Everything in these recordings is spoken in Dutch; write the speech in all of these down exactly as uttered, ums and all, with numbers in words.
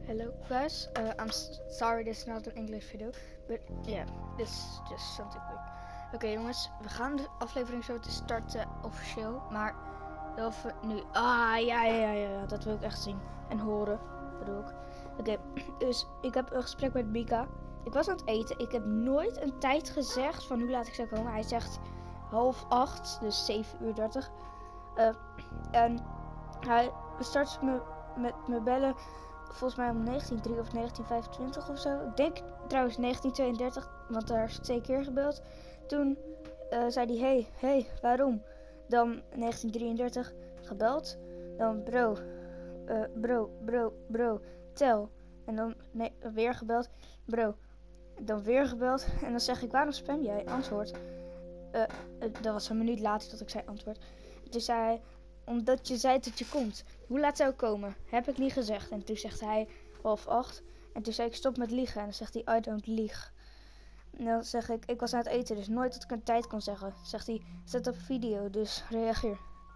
Hello guys, uh, I'm s sorry this is not an English video, but yeah, this is just something quick. Oké okay, jongens, we gaan de aflevering zo te starten officieel, maar wel even nu. Ah ja, ja, ja, ja, dat wil ik echt zien en horen, bedoel ik. Oké, okay, dus ik heb een gesprek met Mika. Ik was aan het eten, ik heb nooit een tijd gezegd van hoe laat ik zou komen. Hij zegt half acht, dus zeven uur dertig. Uh, en hij start me met me bellen. Volgens mij om negentien uur drie of negentien vijfentwintig of zo. Ik denk trouwens negentien tweeëndertig, want daar is twee keer gebeld. Toen uh, zei hij, hey, hey, waarom? Dan negentien drieëndertig gebeld. Dan bro, uh, bro, bro, bro, tel. En dan nee, weer gebeld, bro. Dan weer gebeld. En dan zeg ik, waarom spam jij? Antwoord. Uh, uh, dat was een minuut later dat ik zei antwoord. Toen zei hij, omdat je zei dat je komt. Hoe laat zou ik komen? Heb ik niet gezegd. En toen zegt hij half acht. En toen zei ik stop met liegen. En dan zegt hij I don't lieg. En dan zeg ik, ik was aan het eten, dus nooit dat ik een tijd kon zeggen. Zegt hij, zet op video, dus reageer.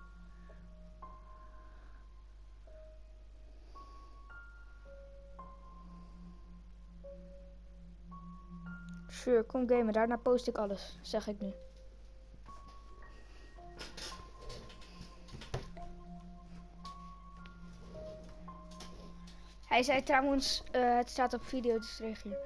Sure, kom gamen. Daarna post ik alles, zeg ik nu. Hij zei trouwens, uh, het staat op video, dus reageer.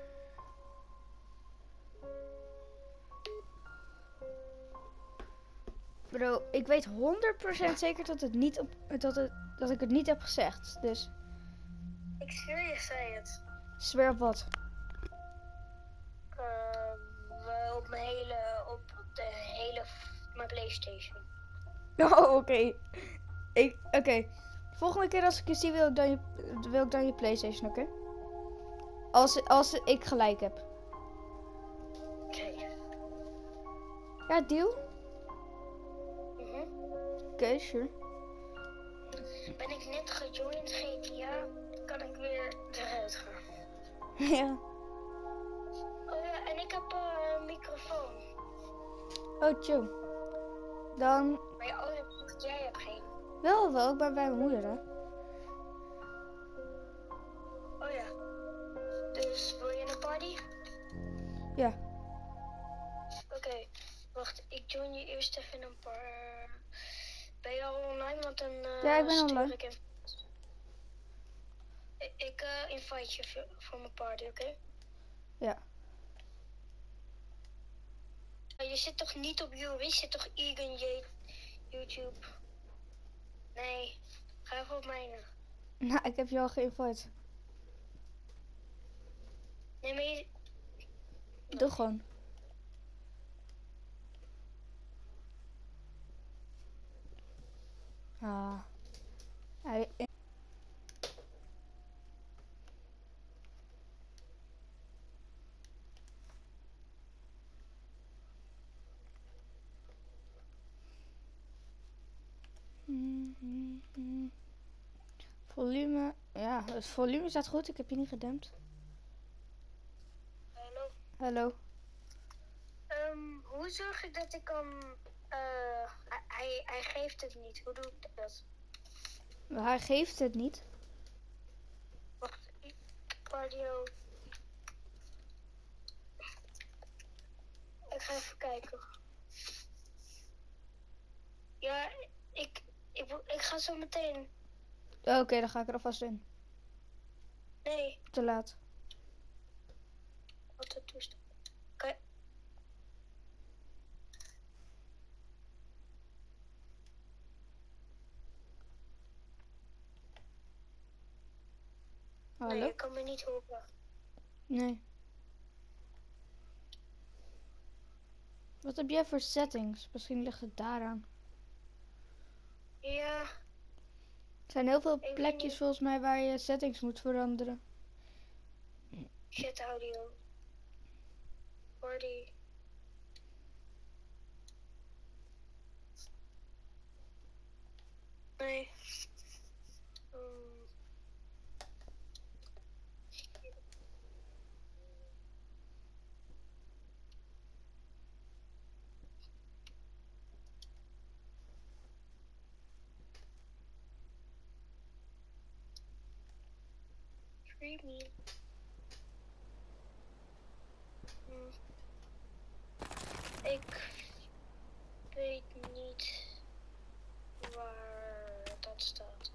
Bro, ik weet honderd procent zeker dat, het niet op, dat, het, dat ik het niet heb gezegd, dus... Ik zweer je zei het. Zweer op wat? Uh, op mijn hele, op de hele, mijn PlayStation. Oh, oké. Okay. Oké. Okay. Volgende keer als ik je zie, wil ik dan je, wil ik dan je PlayStation, oké? Okay? Als, als ik gelijk heb. Oké. Okay. Ja, deal? Mhm. Mm oké, okay, sure. Ben ik net gejoind G T A, kan ik weer eruit gaan. Ja. Oh ja, en ik heb uh, een microfoon. Oh, chill. Dan... Maar ja, oh, jij hebt geen. Wel, wel. Ik ben bij mijn moeder, hè. Oh ja. Dus, wil je een party? Ja. Oké. Okay. Wacht, ik join je eerst even een paar... Ben je al online? Want dan uh, ja, ik ben online. Ik, in... ik, ik uh, invite je voor mijn party, oké? Okay? Ja. Je zit toch niet op YouTube? Je zit toch Egan J YouTube? Nee, ga even op mijne. Nou, ik heb je al geïnvite. Nee, maar je... Doe nee. Gewoon. Ah. Hij... Mm-hmm. Volume, ja, het volume staat goed. Ik heb je niet gedempt. Hallo. Hallo. Um, hoe zorg ik dat ik kan... Uh, hij, hij geeft het niet. Hoe doe ik dat? Hij geeft het niet. Wacht, cardio. Ik ga even kijken. Ja, ik, ik, ik ga zo meteen. Oké, okay, dan ga ik er alvast in. Nee. Te laat. Wat een toestand. Oké. Hallo? Nee, je kan me niet horen. Nee. Wat heb jij voor settings? Misschien ligt het daaraan. Ja. Er zijn heel veel plekjes volgens mij waar je settings moet veranderen. Chat audio. Party. Nee. Um. Free me. Hm. Ik weet niet waar dat staat.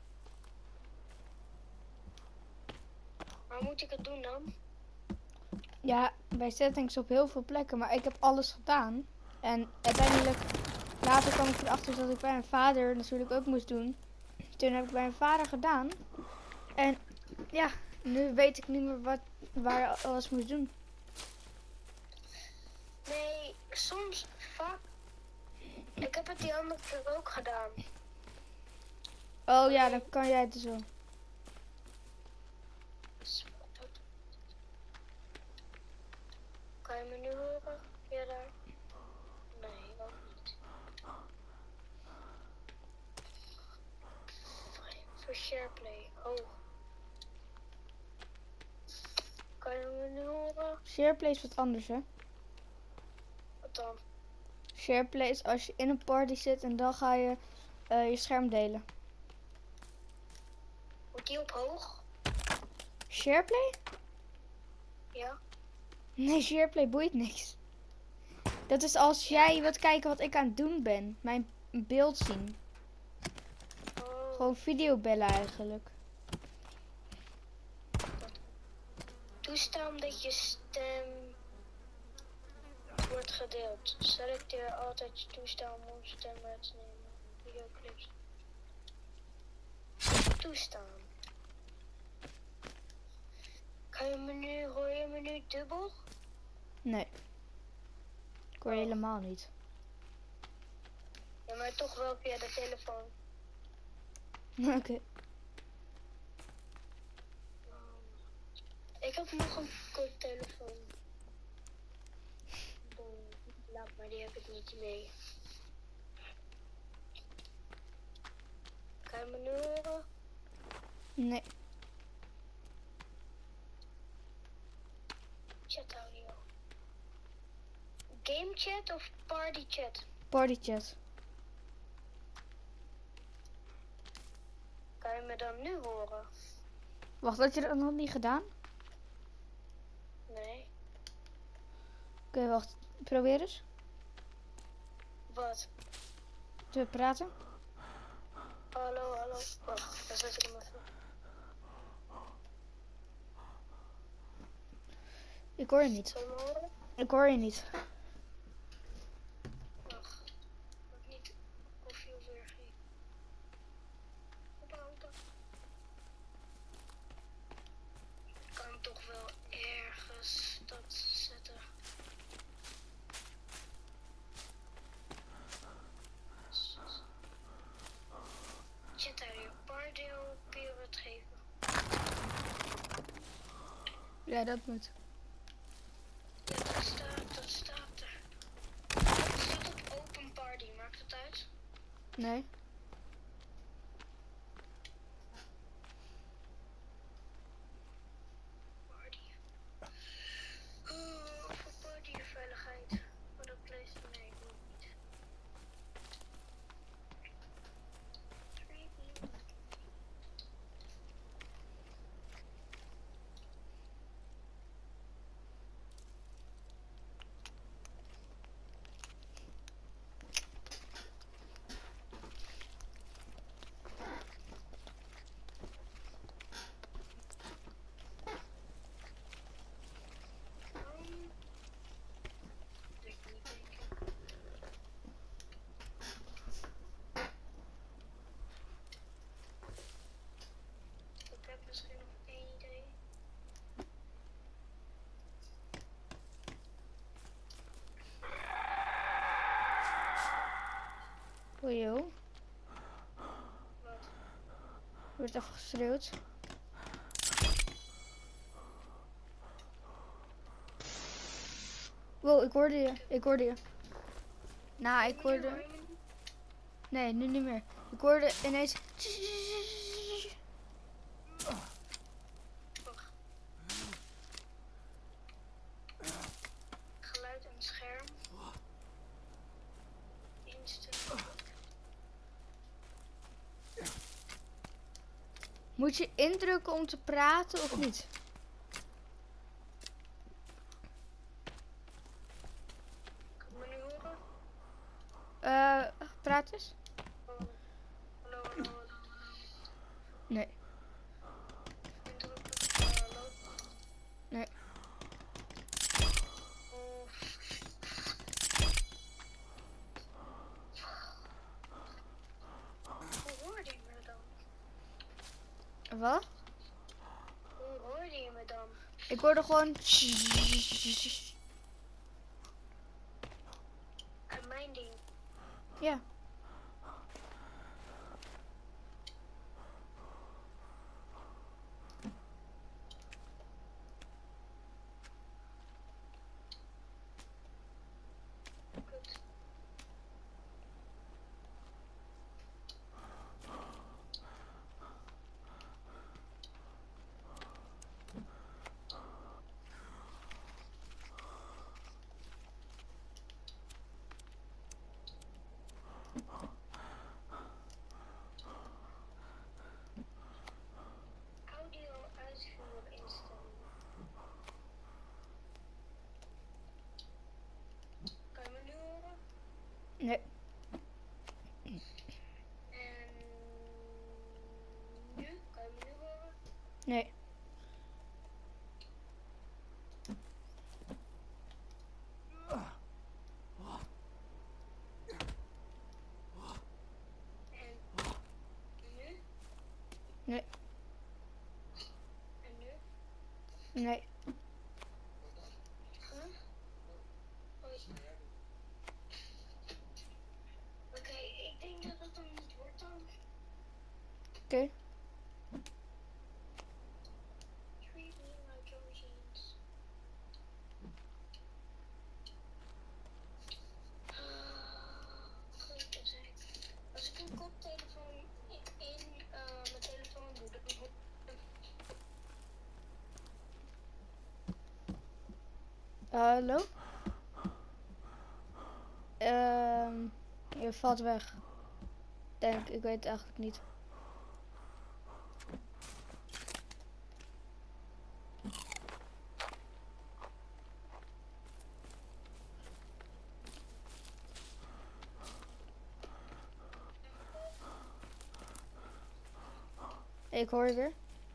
Waar moet ik het doen dan? Ja, bij settings op heel veel plekken, maar ik heb alles gedaan. En uiteindelijk, later kwam ik erachter dat ik bij mijn vader natuurlijk ook moest doen. Toen heb ik bij mijn vader gedaan. En ja, nu weet ik niet meer wat, waar ik alles moest doen. Nee, soms vaak. Ik heb het die andere keer ook gedaan. Oh ja, dan kan jij het dus wel. Kan je me nu horen? Ja, daar. Nee, ook niet. Voor SharePlay, hoog. Kan je me nu horen? SharePlay is wat anders, hè? Wat dan? SharePlay is als je in een party zit en dan ga je uh, je scherm delen. Moet die op hoog? SharePlay? Ja. Nee, SharePlay boeit niks. Dat is als jij wilt kijken wat ik aan het doen ben. Mijn beeld zien. Oh, Gewoon videobellen eigenlijk. toestaan dat je stem wordt gedeeld. Selecteer altijd je toestaan om stem uit te nemen. Videoclips. Toestaan. Kan je me nu, hoor je me nu dubbel? Nee. Ik hoor je Oh. helemaal niet. Ja, maar toch wel via de telefoon. Oké. Ik heb nog een koptelefoon. Laat maar, die heb ik niet mee. Kan je me nu horen? Nee. Chat audio. Game chat of party chat? Party chat. Kan je me dan nu horen? Wacht, had je dat nog niet gedaan? Nee. Oké, wacht. Probeer eens. Wat? Te praten. Hallo, hallo. Wacht, dan zet ik hem even. Ik hoor je niet. Zal je me horen? Ik hoor je niet. Wacht. Moet niet koffie of weer geven. Ophouden. Ik kan toch wel ergens dat zetten. Chat daar je paardeel period geven. Ja, dat moet. Ja, dat staat, dat staat er. Het staat op open party, maakt het uit? Nee. Party. Oh, voor party veiligheid. Voor dat place, nee, ik wil niet. Creepy. Ik heb misschien nog één idee. Oei, joh. Wat? Er wordt even geschreeuwd. Wow, ik hoorde je. Ik hoorde je. Nou, ik Hoor je me nu? hoorde... Hoor je me nu? Nee, nu niet meer. Ik hoorde ineens... Wacht. Geluid en scherm. Instellingen. Moet je indrukken om te praten of niet? Kan je me nu horen? Eh, praat eens. Hallo, hallo, hallo, hallo. Nee. Indrukken. Hallo. Nee. Oh. Hoe hoorde je me dan? Wat? Hoe hoorde je me dan? Ik hoorde gewoon... En mijn ding. Ja. Kut. Audio uitvoer instellen. Kan je me nu horen? Nee. En nu? Kan je me nu horen? Nee. En nu? Nee. En nu? Nee. Huh? Oei. Oké, ik denk dat het dan niet wordt dan. Oké. Okay. Treat me like your jeans. Goed, dat zei ik. Als ik een koptelefoon in, in uh, mijn telefoon doe, dan moet Hallo? Ehm, je valt weg. Denk, ik weet het eigenlijk niet. Ik hoor je weer.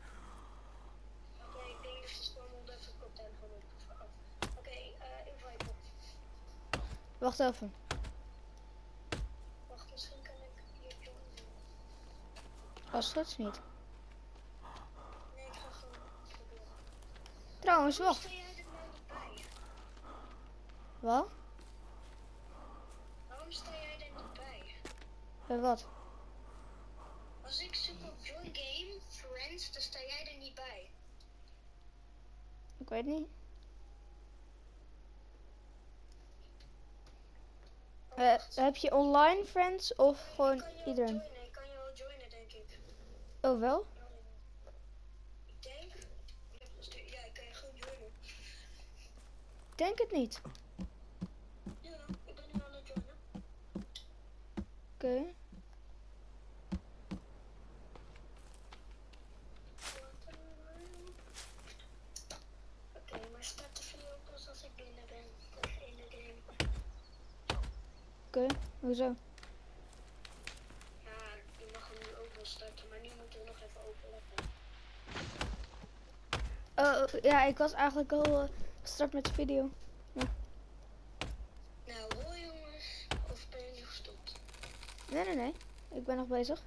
Oké, ik denk dat het gewoon moet even een koptelefoon op. Oké, eh, invite me. Wacht even. Wacht, misschien kan ik hier joinen. Als het goed is niet. Nee, ik ga gewoon proberen. Trouwens, Waarom wacht. sta jij er nou niet bij? Wat? Waarom sta jij er niet bij? Bij wat? Als ik zoek op join game, friends, dan sta jij er niet bij. Ik weet niet. Oh, Uh, wacht. heb je online friends of Ik gewoon kan je wel iedereen? joinen, ik kan je wel joinen, denk ik. Oh wel? Ik denk. Ja, ik kan je gewoon joinen. Ik denk het niet. Ja, ik ben nu aan het joinen. Oké. Okay. Oké, okay, maar start de video pas als ik binnen ben in de game. Oké, okay. Hoezo? Ja, je mag hem nu ook wel starten, maar nu moeten we nog even overleggen. Oh, ja, ik was eigenlijk al uh, gestart met de video. Ja. Nou, hoi jongens. Of ben je nu gestopt? Nee, nee, nee. Ik ben nog bezig.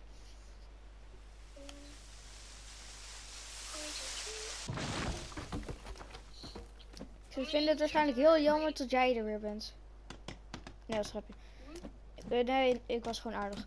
Ze vinden het waarschijnlijk heel jammer dat jij er weer bent. Nee, dat snap je. Hm? Nee, ik was gewoon aardig.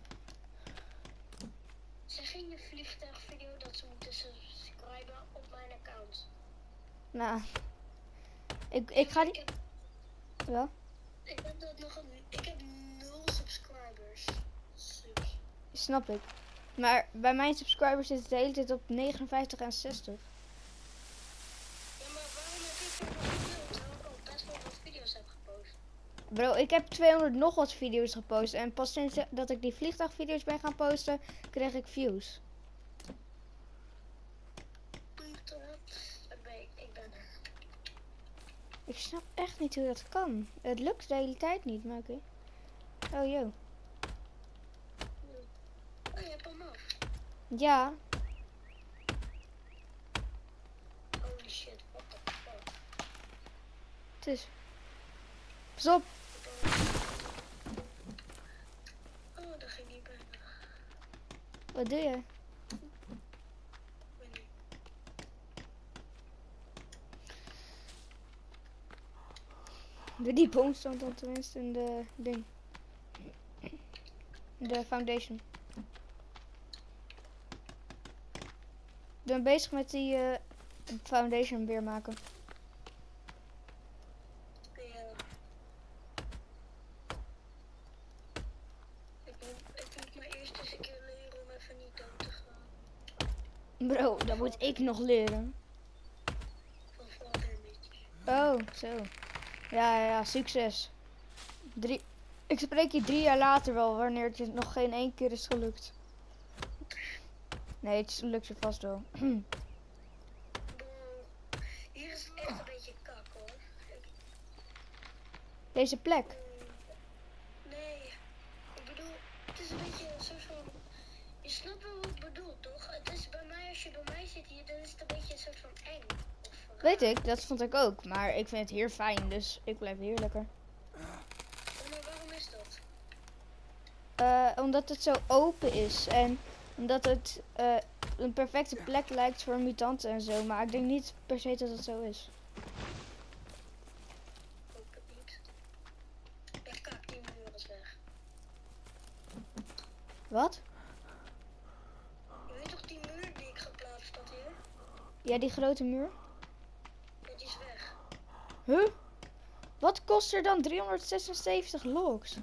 Zeg in je vliegtuigvideo dat ze moeten subscriben op mijn account. Nou, ik, ik ga niet... Ja? Ik heb dat nog een... Ik heb nul subscribers. Subs. Snap ik. Maar bij mijn subscribers zit het de hele tijd op negenenvijftig en zestig. Ja, maar waarom heb ik er nog nul? Terwijl ik al best wel wat video's heb gepost. Bro, ik heb tweehonderd nog wat video's gepost. En pas sinds dat ik die vliegtuigvideo's ben gaan posten, kreeg ik views. Oké, ik ben, ik ben er. Ik snap echt niet hoe dat kan. Het lukt de hele tijd niet, maar oké. Oh, joh. Oh, je hebt hem af. Ja, Holy shit, what the fuck. het is... Pas op. Oh, dat ging niet bijna. Wat doe je? Weet niet. De die boom stond dan tenminste in de ding. De foundation. Ik ben bezig met die eh, foundation weer maken. Ja. Ik moet, ik moet maar eerst eens een keer leren om even niet dood te gaan. Bro, dat moet ik nog leren. Van fall damage. Oh, zo. Ja, ja, ja, succes. Drie... Ik spreek je drie jaar later wel, wanneer het je nog geen één keer is gelukt. Nee, het lukt je vast wel. Bro, hier is het echt een beetje kak hoor. Deze plek. Mm, nee, ik bedoel, het is een beetje een soort van... Je snapt wel wat ik bedoel, toch? Het is bij mij, als je bij mij zit hier, dan is het een beetje een soort van eng. Of raar. Weet ik, dat vond ik ook. Maar ik vind het hier fijn, dus ik blijf hier lekker. Oh, maar waarom is dat? Eh, omdat het zo open is en omdat het eh, een perfecte plek lijkt voor mutanten en zo. Maar ik denk niet per se dat het zo is. Ik hoop het niet. Ja, kak, die muur is weg. Wat? Je weet toch die muur die ik geplaatst had hier? Ja, die grote muur. Ja, die is weg. Huh? Wat kost er dan driehonderdzesenzeventig logs?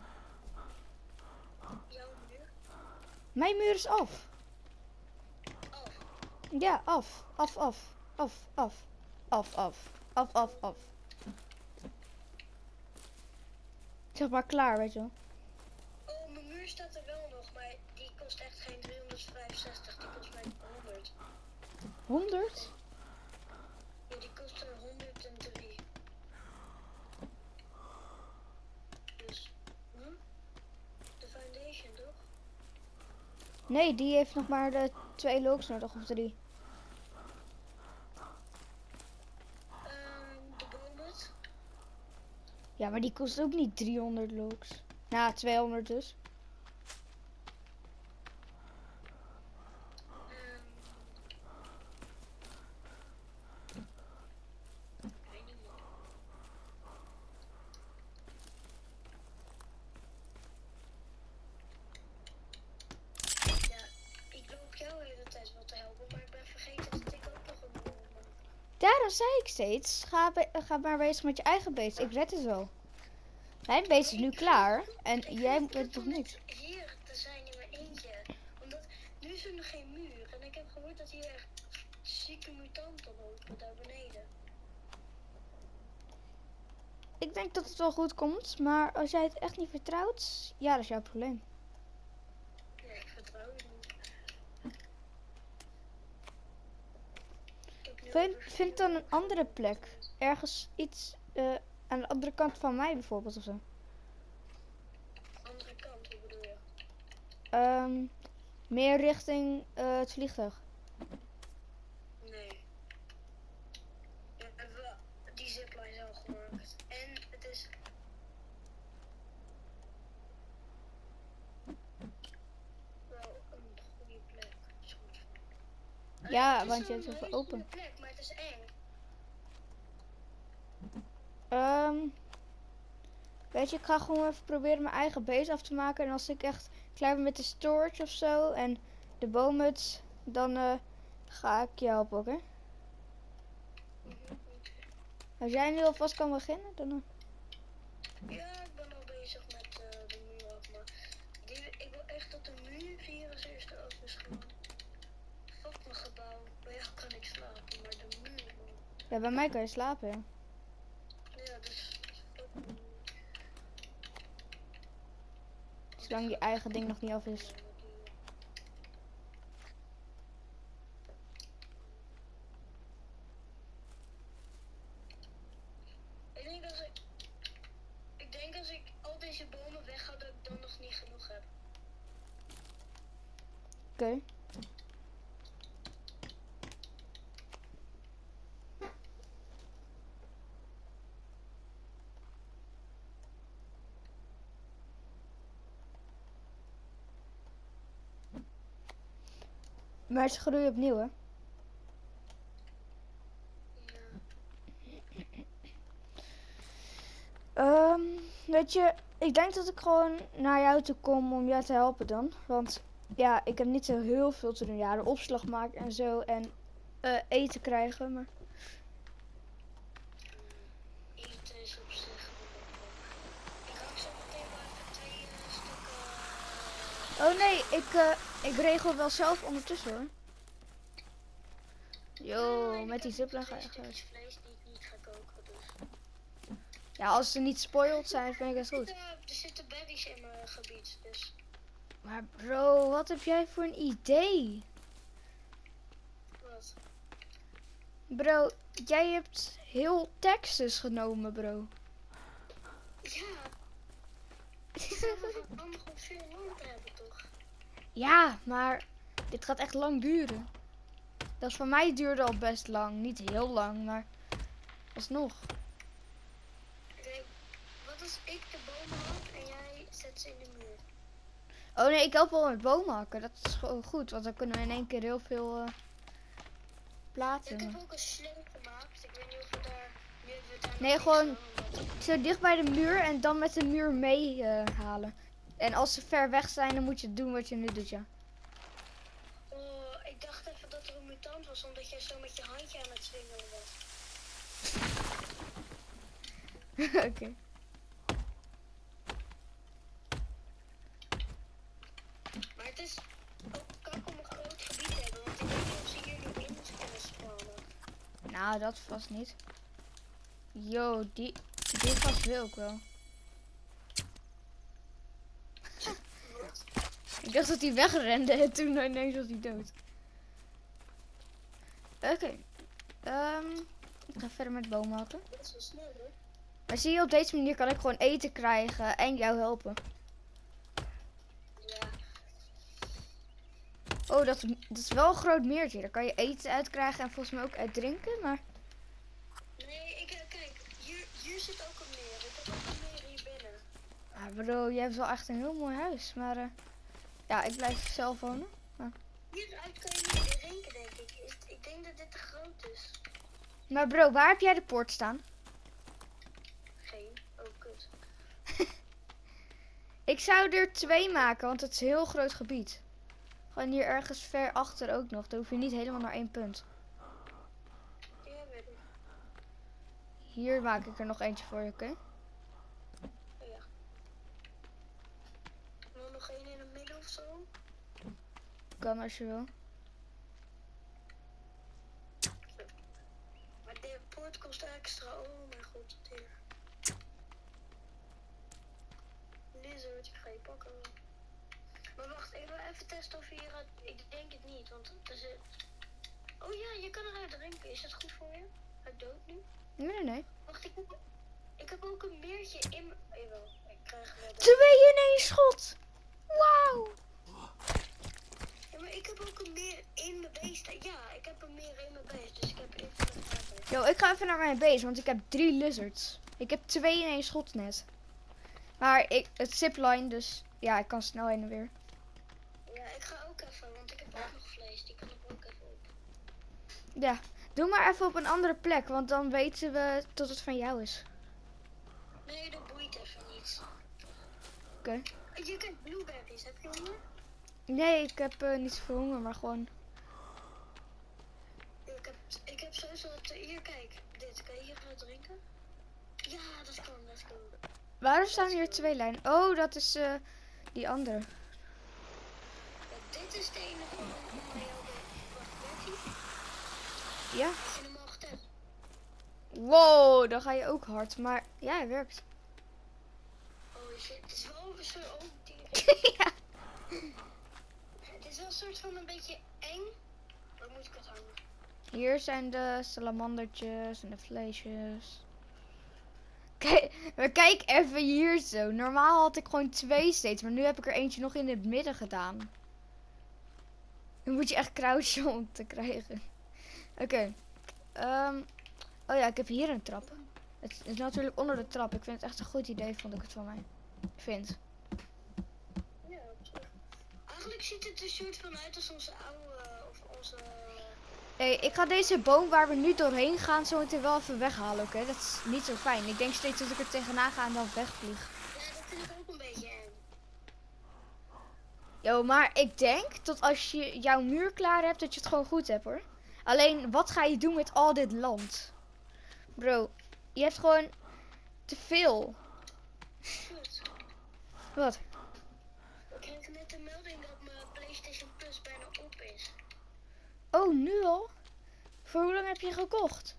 Jouw muur? Mijn muur is af. Af. Ja, af. Af, af. Af, af. Af, af. Af, af, af. Zeg maar klaar, weet je wel. Oh, mijn muur staat er wel nog, maar die kost echt geen driehonderdvijfenzestig, die kost mij honderd. honderd? Ja, die kost er honderddrie. Dus, hm? De foundation toch? Nee, die heeft nog maar de twee logs nodig, of drie. Ehm, de boomhut. Ja, maar die kost ook niet driehonderd logs. Nou, tweehonderd dus. Ehm, ik weet niet meer. Ja, ik loop jou de hele tijd wat te helpen, maar ik ben vergeten dat ik ook nog een muur heb. Daarom zei ik steeds, ga, be- ga maar bezig met je eigen base. Ik red het wel. Mijn base is nu klaar en Ik jij vind bent het nog om niet. hier te zijn in mijn eentje. Omdat nu is er nog geen muur. En ik heb gehoord dat hier echt zieke mutanten lopen daar beneden. Ik denk dat het wel goed komt, maar als jij het echt niet vertrouwt, ja, dat is jouw probleem. Nee, ik vertrouw je niet. Ik heb nu Vind, over vind vier dan een uur andere gelopen. plek. Ergens iets eh, aan de andere kant van mij bijvoorbeeld of zo. Andere kant, hoe bedoel je? Ehm, meer richting eh, het vliegtuig. Nee. Ja, we hebben die zipline al gemaakt. En het is... wel een goede plek. Soort van. Ja, het is want je een hebt even hele open. goede plek, maar het is eng. Ehm, weet je, ik ga gewoon even proberen mijn eigen base af te maken. En als ik echt klaar ben met de storage of zo en de boomhut, dan eh, ga ik je helpen, oké? Mhm, oké. Als jij nu alvast kan beginnen, dan... eh, Ja, ik ben al bezig met eh, de muur af, maar die, ik wil echt dat de muur hier als eerste af is gewoon. Fuck mijn gebouw. Bij jou kan ik slapen, maar de muur, man. Ja, bij mij kan je slapen, ja. Ja, dus fuck mijn muur. Zolang je eigen ding nog niet af is. denk als ik... Ik denk als ik al deze bomen wegga dat ik dan nog niet genoeg heb. Oké. Okay. Maar ze groeien opnieuw, hè? Ja. Um, weet je, ik denk dat ik gewoon naar jou toe kom om jou te helpen dan. Want ja, ik heb niet zo heel veel te doen. Ja, de opslag maken en zo en uh, eten krijgen, maar... Eten is op zich wel. Ik hang zo meteen maar even twee uh, stukken... Oh nee, ik, uh, ik regel wel zelf ondertussen hoor. Yo, ja, met die zipline ga je echt vlees die ik niet ga koken, dus. Ja, als ze niet spoiled zijn, vind ik het goed. Er zitten, er zitten berries in mijn gebied, dus. Maar bro, wat heb jij voor een idee? Wat? Bro, jij hebt heel Texas genomen, bro. Ja. We gaan gewoon veel land hebben, toch? Ja, maar dit gaat echt lang duren. Dat voor mij duurde al best lang. Niet heel lang, maar alsnog. Kijk, wat als ik de bomen hak en jij zet ze in de muur? Oh nee, ik help wel met bomen hakken. Dat is gewoon goed, want dan kunnen we in één keer heel veel uh, plaatsen. Ja, ik heb ook een sleep gemaakt. Ik weet niet of we daar... Nu hebben we daar nee, gewoon zo dicht bij de muur en dan met de muur mee uh, halen. En als ze ver weg zijn, dan moet je doen wat je nu doet, ja. Oh, ik dacht even dat er een mutant was, omdat jij zo met je handje aan het zwingelen was. Oké. Okay. Maar het is ook kak om een groot gebied te hebben, want ik weet niet of ze hier nu in kunnen spannen. Nou, dat vast niet. Yo, die, die vast wil ik wel. Ik dacht dat hij wegrende en toen ineens was hij dood. Oké. Okay. Um, ik ga verder met bomen hakken. Dat is wel snel, hoor. Maar zie je, op deze manier kan ik gewoon eten krijgen en jou helpen. Ja. Oh, dat, dat is wel een groot meertje. Daar kan je eten uit krijgen en volgens mij ook uit drinken, maar... Nee, ik, kijk, hier, hier zit ook een meer. Ik heb ook een meer hier binnen. Ah bro, jij hebt wel echt een heel mooi huis, maar... Uh, ja, ik blijf zelf wonen. Ah. Hieruit kan je niet drinken, denk ik. Ik. Ik denk dat dit te groot is. Maar bro, waar heb jij de poort staan? Geen. Oh, kut. Ik zou er twee maken, want het is een heel groot gebied. Gewoon hier ergens ver achter ook nog. Dan hoef je niet helemaal naar één punt. Ja, weet ik. Hier maak ik er nog eentje voor je, oké? Okay? Oh, ja. Wil nog één in het midden of zo? Kan als je wil. Maar de poort kost extra. Oh mijn god, hier. Lizard, ik ga je pakken. Maar wacht, ik wil even testen of je hier uit... Ik denk het niet, want er zit... Oh ja, je kan eruit drinken. Is dat goed voor je? Hij dood nu? Nee, nee, nee. Wacht, ik heb, ik heb ook een meertje in mijn... Jawel, ik krijg wel... Twee in één schot! Wauw! Ja, maar ik heb ook een meer in mijn beest. Ja, ik heb een meer in mijn beest, dus ik heb even een paar. Yo, ik ga even naar mijn base, want ik heb drie lizards. Ik heb twee in één schot net. Maar ik, het zipline, dus ja, ik kan snel heen en weer. Ja, ik ga ook even, want ik heb ook nog vlees. Die kan ik ook even op. Ja, doe maar even op een andere plek, want dan weten we tot het van jou is. Nee, dat boeit even niet. Oké. Okay. Je kent blueberries, heb je honger? Nee, ik heb uh, niet zoveel honger, maar gewoon... Ja, ik heb, ik heb sowieso wat... Hier, kijk. Dit, kan je hier gaan drinken? Ja, dat kan, dat kan. Waarom staan hier twee lijnen? Oh, dat is uh, die andere. Ja, dit is de ene van mij al. Wacht, werkt die? Ja. Heb je hem al getest? Wow, dan ga je ook hard, maar ja, hij werkt. Oh shit, het is wel een soort... Oh, ja. Het is wel een soort van een beetje eng. Waar moet ik het hangen? Hier zijn de salamandertjes en de vleesjes. Kijk, maar kijk even hier zo. Normaal had ik gewoon twee steeds, maar nu heb ik er eentje nog in het midden gedaan. Dan moet je echt crouchen om te krijgen. Oké. Okay. Um, oh ja, ik heb hier een trap. Het is natuurlijk onder de trap. Ik vind het echt een goed idee, vond ik het van mij. Vind. Ja, eigenlijk ziet het er soort van uit als onze oude, of onze... Hey, ik ga deze boom waar we nu doorheen gaan zo meteen wel even weghalen, oké? Okay? Dat is niet zo fijn. Ik denk steeds dat ik er tegenaan ga en dan wegvlieg. Ja, dat vind ik ook een beetje eng. Yo, maar ik denk dat als je jouw muur klaar hebt, dat je het gewoon goed hebt, hoor. Alleen, wat ga je doen met al dit land? Bro, je hebt gewoon te veel. Goed. Wat? Ik kreeg net een melding dat mijn PlayStation Plus bijna op is. Oh, nu al? Voor hoe lang heb je gekocht?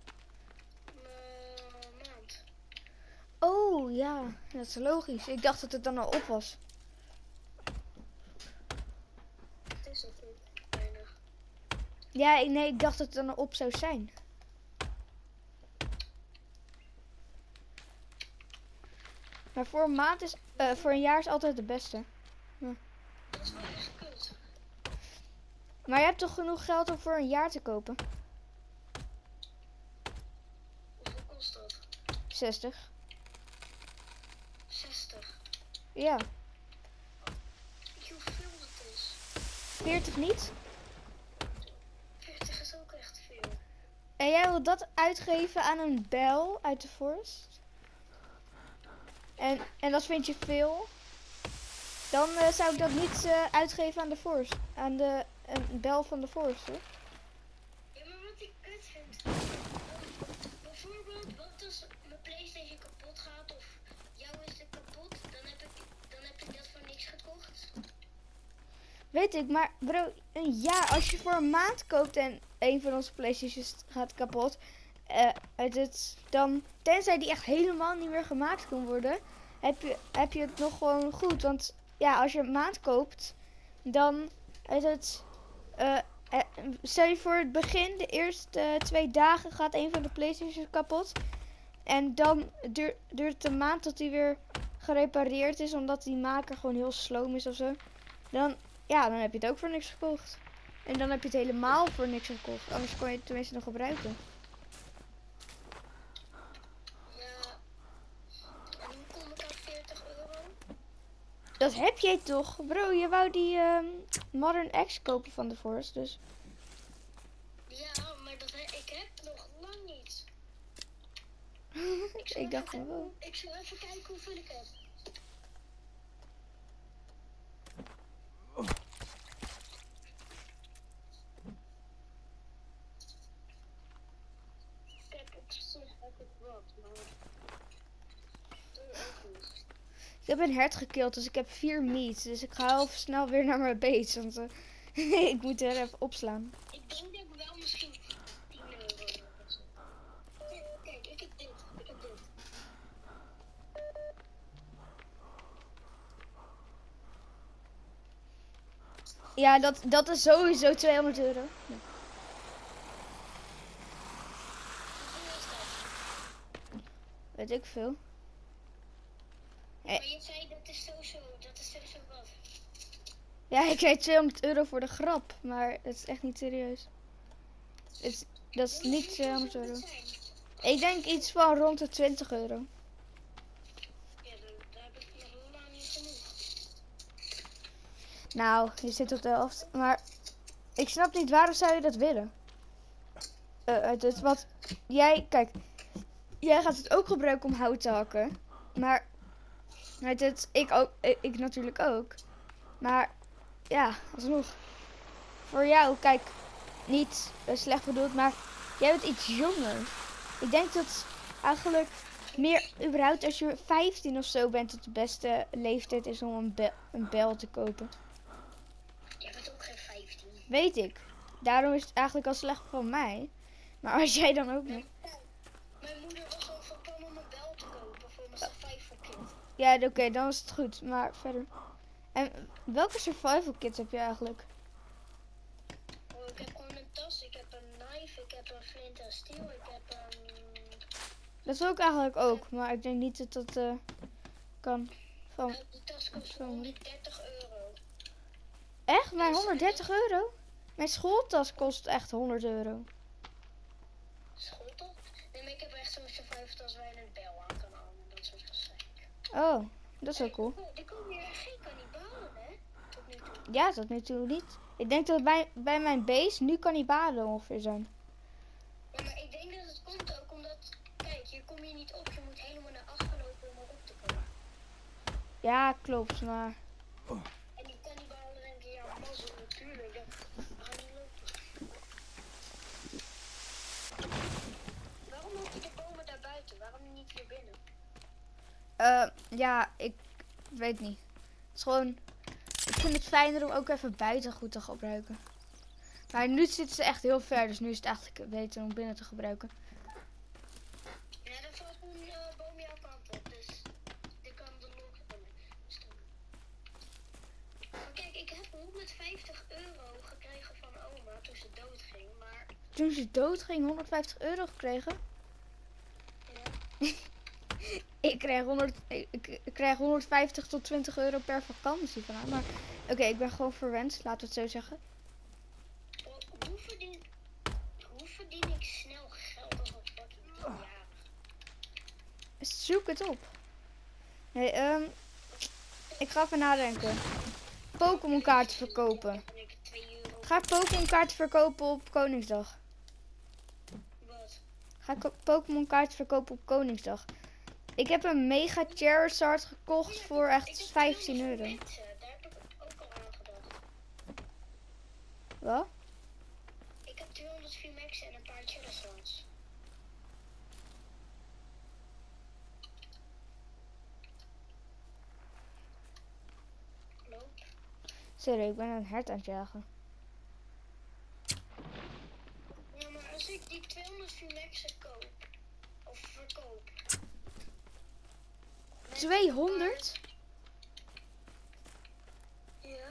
Mijn maand. Oh, ja. Dat is logisch. Ik dacht dat het dan al op was. Het is ook niet bijna. Ja, ik, nee, ik dacht dat het dan al op zou zijn. Maar voor een maand is, uh, voor een jaar is altijd de beste. Ja. Dat is wel echt kut. Maar je hebt toch genoeg geld om voor een jaar te kopen? Hoeveel kost dat? zestig. zestig. Ja. Weet je hoeveel dat is? veertig niet? veertig is ook echt veel. En jij wil dat uitgeven aan een bel uit de forest? En, en dat vind je veel? Dan uh, zou ik dat niet uh, uitgeven aan de forest. Aan de een bel van de forest, hoor. Ja, maar wat ik kut vind. Bijvoorbeeld, wat als mijn PlayStation kapot gaat of jouw is er kapot, dan heb ik, dan heb ik dat voor niks gekocht. Weet ik, maar bro, ja, als je voor een maand koopt en een van onze PlayStations gaat kapot, uh, uit het, dan, tenzij die echt helemaal niet meer gemaakt kan worden, heb je, heb je het nog gewoon goed. Want ja, als je een maand koopt, dan uit het, uh, uh, stel je voor het begin, de eerste uh, twee dagen gaat een van de PlayStations kapot. En dan duurt, duurt het een maand tot die weer gerepareerd is, omdat die maker gewoon heel sloom is of zo. Dan, ja, dan heb je het ook voor niks gekocht. En dan heb je het helemaal voor niks gekocht. Anders kon je het tenminste nog gebruiken. Ja. En hoe kom ik aan veertig euro? Dat heb jij toch? Bro, je wou die um, Modern X kopen van de Force, dus. Ja, maar dat he ik heb nog lang niet. Ik, ik dacht van wel. Ik zal even kijken hoeveel ik heb. Ik heb op zich heb ik wat, maar... Doe ook niet. Ik heb een hert gekild, dus ik heb vier meat. Dus ik ga heel snel weer naar mijn base, want uh, ik moet er even opslaan. Ik denk dat ik wel misschien tien euro heb. Kijk, ik heb dit. Ik heb dit. Ja, dat, dat is sowieso tweehonderd euro. Ja. Hoeveel is dat? Weet ik veel. Maar je zei dat is sowieso, dat is sowieso wat. Ja, ik zei tweehonderd euro voor de grap, maar het is echt niet serieus. Het is, dat is niet tweehonderd euro. Ik denk iets van rond de twintig euro. Ja, daar heb ik nog helemaal niet genoeg. Nou, je zit op de helft. Maar ik snap niet, waarom zou je dat willen? Uh, het, het, wat jij, kijk, jij gaat het ook gebruiken om hout te hakken. Maar het, het, ik, ook, ik, ik natuurlijk ook. Maar ja, alsnog. Voor jou, kijk, niet uh, slecht bedoeld, maar jij bent iets jonger. Ik denk dat eigenlijk meer überhaupt als je vijftien of zo bent, het de beste leeftijd is om een, be een bel te kopen. Jij bent ook geen vijftien. Weet ik. Daarom is het eigenlijk al slecht van mij. Maar als jij dan ook nog. Mijn moeder was al van plan om een bel te kopen voor mijn survival kit. Ja, oké, okay, dan is het goed. Maar verder. En welke survival kits heb je eigenlijk? Oh, ik heb gewoon een tas, ik heb een knife, ik heb een flint en steel, ik heb een Dat wil ik eigenlijk ook, maar ik denk niet dat dat uh, kan. Van... Nou, die tas kost honderddertig euro. Echt? Maar honderddertig euro? Mijn schooltas kost echt honderd euro. Schooltas? Nee, maar ik heb echt zo'n survivaltas waar je een bel aan kan hangen en dat soort gezeik. Oh, dat is wel cool. Er komen hier geen kannibalen, hè? Tot nu toe. Ja, tot nu toe niet. Ik denk dat bij, bij mijn base nu kannibalen ongeveer zijn. Ja, maar ik denk dat het komt ook omdat... Kijk, hier kom je niet op. Je moet helemaal naar achter lopen om erop te komen. Ja, klopt, maar... En die kannibalen denken, ja, mazzel natuurlijk. Ja, we gaan niet lopen. Waarom lopen de bomen daar buiten? Waarom niet hier binnen? Uh, ja, ik weet niet. Het is gewoon... Ik vind het fijner om ook even buiten goed te gebruiken. Maar nu zitten ze echt heel ver, dus nu is het eigenlijk beter om binnen te gebruiken. Ja, dan valt een uh, boom jouw kant op, dus dit kan de lok van staan. Maar kijk, ik heb honderdvijftig euro gekregen van oma toen ze dood ging, maar... Toen ze dood ging, honderdvijftig euro gekregen? Ja. ik, krijg honderd, ik, ik krijg honderdvijftig tot twintig euro per vakantie van haar. Maar oké, okay, ik ben gewoon verwend, laten we het zo zeggen. Hoe verdien, hoe verdien ik snel geld als een fucking tienjarig? Zoek het op. Nee, um, ik ga even nadenken. Pokémon kaarten verkopen. Ga Pokémon kaarten verkopen op Koningsdag. Wat? Ga Pokémon kaarten verkopen op Koningsdag. Ik heb een Mega Charizard gekocht voor echt vijftien euro. Daar heb ik ook al aan gedacht. Wat? Ik heb tweehonderdvier max en een paar Charizards. Hallo? Sorry, ik ben een hert aan het jagen. Ja, maar als ik die tweehonderdvier maxen koop, of verkoop... tweehonderd? Ja.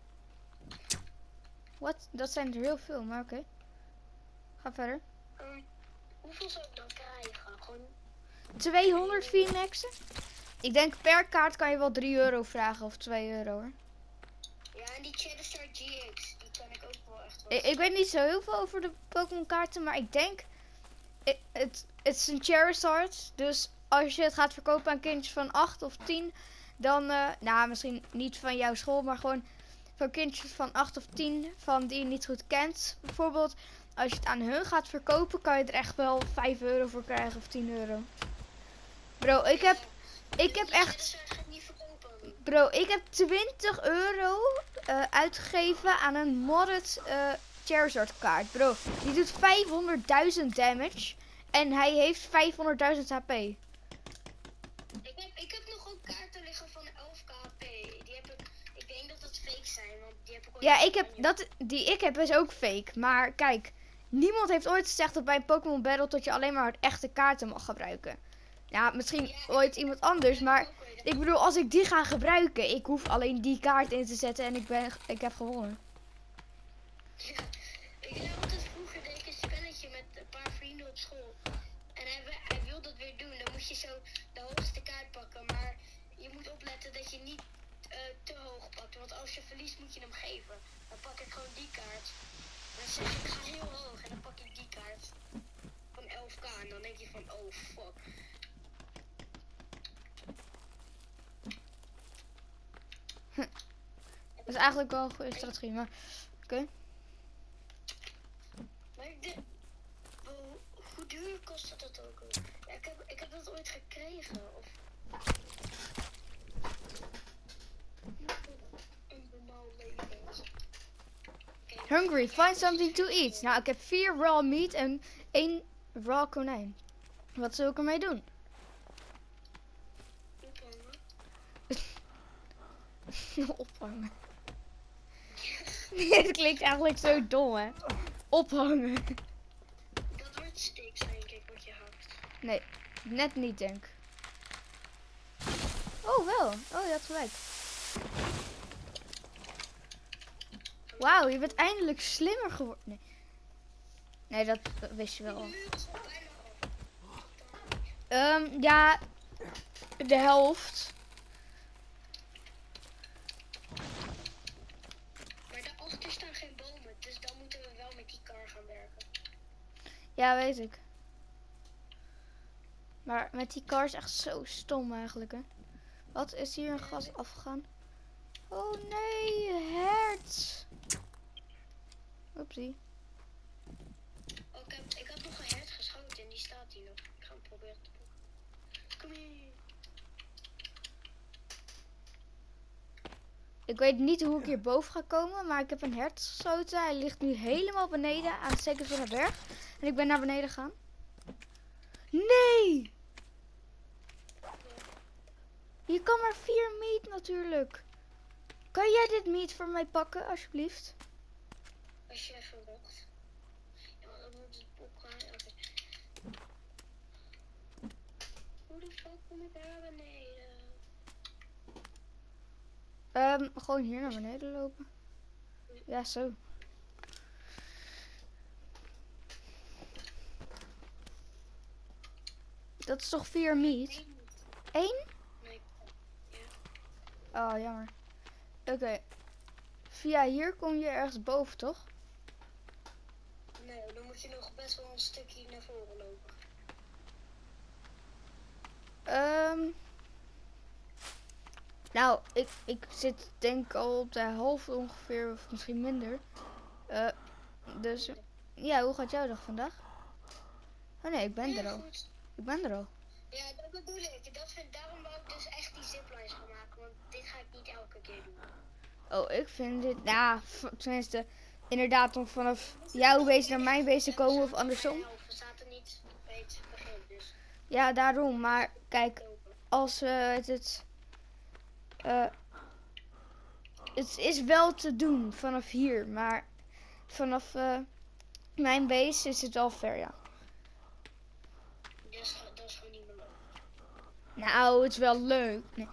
Wat? Dat zijn er heel veel, maar oké. Okay. Ga verder. Um, hoeveel zou ik dan krijgen? Gewoon... tweehonderd vier maxen? Ik denk per kaart kan je wel drie euro vragen of twee euro hoor. Ja, en die Charizard G X, die kan ik ook wel echt wel. Ik, ik weet niet zo heel veel over de Pokémon kaarten, maar ik denk... Het, het, het is een Charizard, dus als je het gaat verkopen aan kindjes van acht of tien, dan... Uh, nou, misschien niet van jouw school, maar gewoon van kindjes van acht of tien, van die je niet goed kent. Bijvoorbeeld, als je het aan hun gaat verkopen, kan je er echt wel vijf euro voor krijgen of tien euro. Bro, ik heb... Ik heb echt... Bro, ik heb twintig euro uh, uitgegeven aan een modded uh, Charizard kaart. Bro, die doet vijfhonderdduizend damage. En hij heeft vijfhonderdduizend H P. Ik heb, ik heb nog ook kaarten liggen van elf k H P. Die heb ik... Ik denk dat dat fake zijn, want die heb ik ooit... Ja, ik heb... Dat, die ik heb is ook fake. Maar kijk, niemand heeft ooit gezegd dat bij een Pokémon Battle dat je alleen maar echte kaarten mag gebruiken. Ja, misschien ja, ooit iemand anders, maar... Ik bedoel, als ik die ga gebruiken, ik hoef alleen die kaart in te zetten en ik, ben, ik heb gewonnen. Ja, ik zei altijd vroeger deed ik een spelletje met een paar vrienden op school. En hij, hij wil dat weer doen, dan moet je zo de hoogste kaart pakken. Maar je moet opletten dat je niet uh, te hoog pakt, want als je verliest moet je hem geven. Dan pak ik gewoon die kaart. Dan zeg ik, ik ga heel hoog en dan pak ik die kaart van elf k. En dan denk je van, oh fuck. Dat is eigenlijk wel een goede strategie, maar oké. Okay. Maar ik denk, hoe, hoe duur kost dat ook? Ja, ik, heb, ik heb dat ooit gekregen. Of... Een normaal leven. Okay. Hungry, find something to eat. Nou, ik heb vier raw meat en één raw konijn. Wat zal ik ermee doen? Ophangen. Ophangen. Het klinkt eigenlijk zo dom, hè? Ophangen. Dat wordt steaks, denk ik, wat je hakt. Nee, net niet, denk. Oh, wel. Oh, je had gelijk. Wauw, je bent eindelijk slimmer geworden. Nee, nee dat, dat wist je wel. Um, ja, de helft. Maar daarachter staan geen bomen, dus dan moeten we wel met die kar gaan werken. Ja, weet ik. Maar met die car is echt zo stom eigenlijk, hè. Wat is hier een gas afgegaan? Oh nee, hert. Oepsie. Oh, ik, heb, ik had nog een hert geschoten en die staat hier nog. Ik ga hem proberen te pakken. Kom hier. Ik weet niet hoe ik hier boven ga komen, maar ik heb een hert geschoten. Hij ligt nu helemaal beneden aan het steken van de berg. En ik ben naar beneden gegaan. Nee! Je kan maar vier meat natuurlijk. Kan jij dit meat voor mij pakken, alsjeblieft? Als je even wacht. Ja, dan moet het opgaan. Oké. Hoe de fuck kom ik daar beneden? Um, gewoon hier naar beneden lopen. Ja, zo. Dat is toch vier meat? Eén? Nee. Oh, jammer. Oké. Okay. Via hier kom je ergens boven, toch? Nee, dan moet je nog best wel een stukje naar voren lopen. Um, nou, ik, ik zit denk ik al op de helft ongeveer, of misschien minder. Uh, dus, ja, hoe gaat jouw dag vandaag? Oh nee, ik ben Ja, er al. goed. Ik ben er al. Ja, dat bedoel ik. Dat vind, daarom wou ik dus echt die ziplines gaan maken, want dit ga ik niet elke keer doen. Oh, ik vind dit, nou, tenminste, inderdaad om vanaf jouw beest naar mijn beest te komen of andersom. We zaten niet bij het begin, dus. Ja, daarom. Maar kijk, als uh, het, het, uh, het is wel te doen vanaf hier, maar vanaf uh, mijn beest is het wel ver, ja. Dat is, dat is gewoon niet meer leuk. Nou, het is wel leuk. Nee.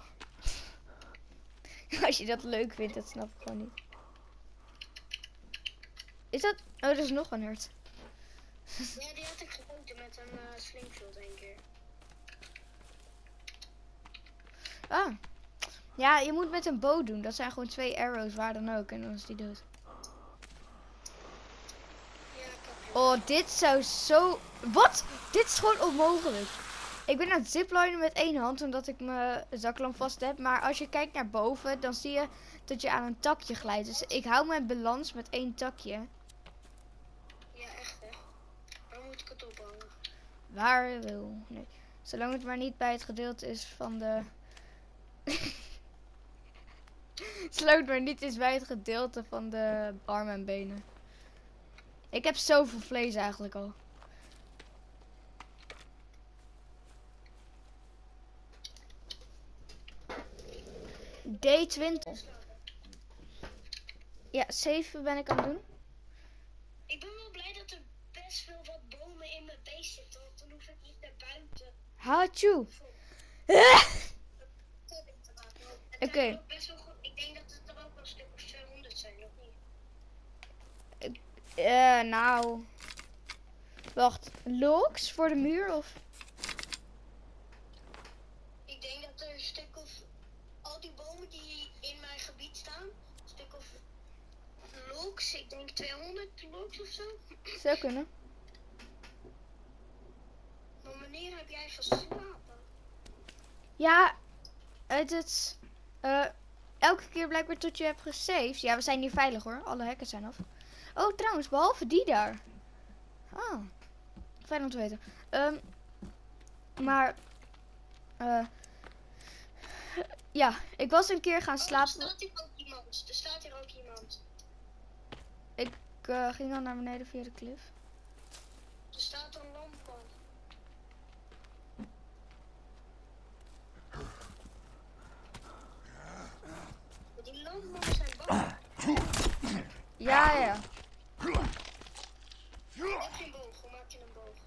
Als je dat leuk vindt, dat snap ik gewoon niet. Is dat... Oh, er is nog een hert. Ja, die had ik gevonden met een uh, slingshot één keer. Ah. Ja, je moet met een bow doen. Dat zijn gewoon twee arrows, waar dan ook. En dan is die dood. Ja, ik heb Oh, dit zou zo... Wat? Dit is gewoon onmogelijk. Ik ben aan het ziplinen met één hand, omdat ik mijn zaklamp vast heb. Maar als je kijkt naar boven, dan zie je dat je aan een takje glijdt. Dus ik hou mijn balans met één takje. Ja, echt hè. Waar moet ik het ophangen? Waar je wil. Nee. Zolang het maar niet bij het gedeelte is van de... Zolang het maar niet is bij het gedeelte van de armen en benen. Ik heb zoveel vlees eigenlijk al. D twintig. Ja, zeven ben ik aan het doen. Ik ben wel blij dat er best wel wat bomen in mijn beest zitten, want dan hoef ik niet naar buiten. Hachu. Oké. Okay. Ik denk dat het er ook wel een stuk of tweehonderd zijn, of niet? Uh, nou. Wacht, logs voor de muur of? Ik denk dat er een stuk of... Al die bomen die in mijn gebied staan, een stuk of logs, ik denk tweehonderd logs of zo. Zou kunnen. Maar wanneer heb jij geslapen? Ja, het is... Uh, elke keer blijkbaar tot je hebt gesaved. Ja, we zijn hier veilig hoor. Alle hekken zijn af. Oh, trouwens, behalve die daar. Ah, fijn om te weten. Um, maar... Uh, ja, ik was een keer gaan slapen. Oh, er staat hier ook iemand. Er staat hier ook iemand. Ik uh, ging al naar beneden via de klif. Er staat een lamp aan. Die lampmannen zijn bang. Ja, ja. Heb je een boog? Hoe maak je een boog?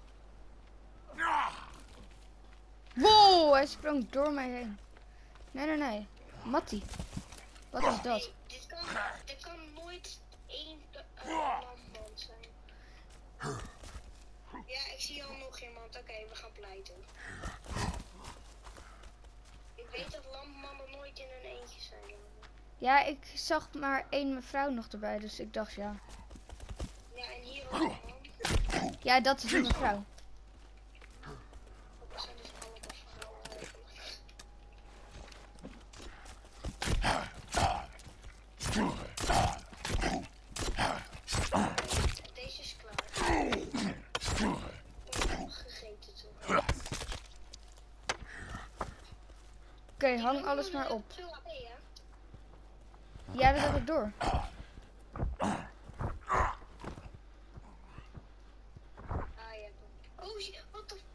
Wow, hij sprong door mij heen. Nee, nee, nee. Mattie. Wat is dat? Nee, dit kan, dit kan nooit één uh, lampman zijn. Ja, ik zie al nog iemand. Oké, we gaan pleiten. Ik weet dat lampmannen nooit in hun eentje zijn. Ja, ik zag maar één mevrouw nog erbij, dus ik dacht ja. Ja, en hier ook een man. Ja, dat is een mevrouw. Dat zijn dus allemaal vrouwen eigenlijk. Deze is klaar. Om gegeten te worden. Oké, okay, hang alles maar op. Veel A P, hè? Ja, dat heb ik door. Ah, ja. Oh, shit, wat de...